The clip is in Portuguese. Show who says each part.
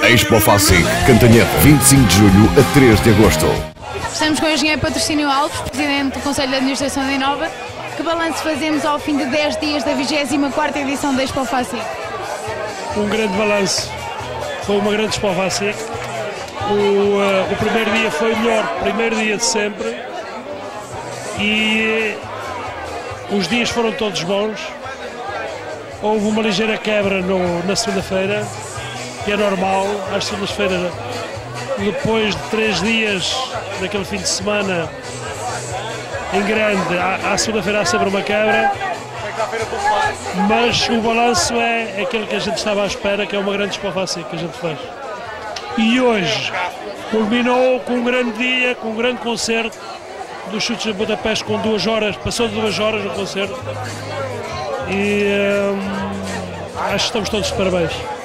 Speaker 1: Expo Facic, Cantanhede, 25 de julho a 3 de agosto.
Speaker 2: Estamos com o engenheiro Patrocínio Alves, presidente do Conselho de Administração da Innova. Que balanço fazemos ao fim de 10 dias da 24ª edição da Expo Facic?
Speaker 3: Um grande balanço. Foi uma grande Expo Facic. O primeiro dia foi o melhor, primeiro dia de sempre. E os dias foram todos bons. Houve uma ligeira quebra na segunda-feira, que é normal, às segundas-feiras, depois de 3 dias daquele fim de semana em grande, à segunda-feira há sempre uma quebra, mas o balanço é aquele que a gente estava à espera, que é uma grande Expo Facic que a gente fez. E hoje culminou com um grande dia, com um grande concerto dos Chutes de Budapeste, com 2 horas, passou de 2 horas o concerto, e acho que estamos todos de parabéns.